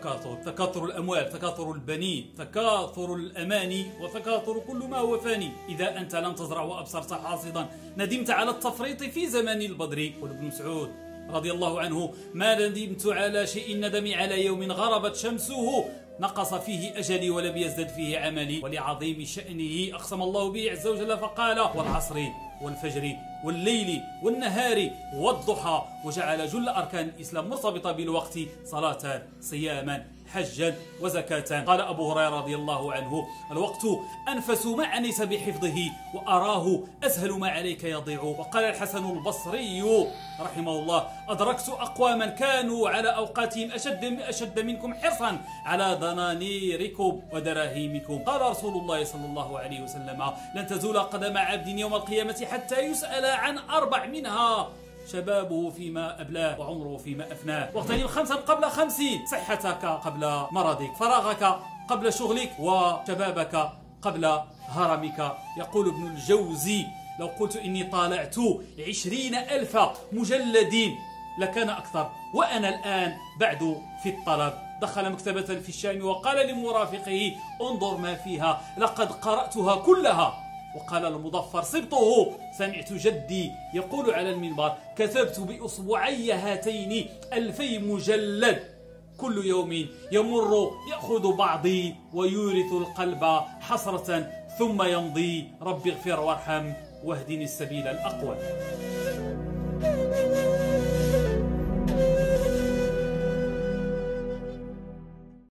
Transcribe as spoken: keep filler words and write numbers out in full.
التكاثر، تكاثر الأموال، تكاثر البنين، تكاثر الأماني، وتكاثر كل ما هو فاني. إذا أنت لم تزرع وأبصرت حاصدا ندمت على التفريط في زمن البدر. يقول ابن مسعود رضي الله عنه: ما ندمت على شيء ندمي على يوم غربت شمسه نقص فيه أجلي ولم يزدد فيه عملي. ولعظيم شأنه أقسم الله به عز وجل فقال: والعصر والفجر والليل والنهار والضحى، وجعل جل أركان الإسلام مرتبطة بالوقت: صلاة، صياما، حجا، وزكاة. قال أبو هريرة رضي الله عنه: الوقت أنفس ما عنيت بحفظه وأراه أسهل ما عليك يضيع. وقال الحسن البصري رحمه الله: أدركت أقواما كانوا على أوقاتهم أشد, أشد منكم حرصا على دنانيركم ودراهيمكم. قال رسول الله صلى الله عليه وسلم: لن تزول قدم عبد يوم القيامة حتى يسأل عن أربع، منها شبابه فيما أبلاه وعمره فيما أفناه. واغتنم خمسا قبل خمسين: صحتك قبل مرضك، فراغك قبل شغلك، وشبابك قبل هرمك. يقول ابن الجوزي: لو قلت إني طالعت عشرين ألف مجلد لكان أكثر، وأنا الآن بعد في الطلب. دخل مكتبة في الشام وقال لمرافقه: انظر ما فيها، لقد قرأتها كلها. وقال المظفر سبطه: سمعت جدي يقول على المنبر: كتبت بأصبعي هاتين ألفي مجلد، كل يوم يمر يأخذ بعضي ويورث القلب حسرة ثم يمضي. رب اغفر وارحم واهدني السبيل الأقوى.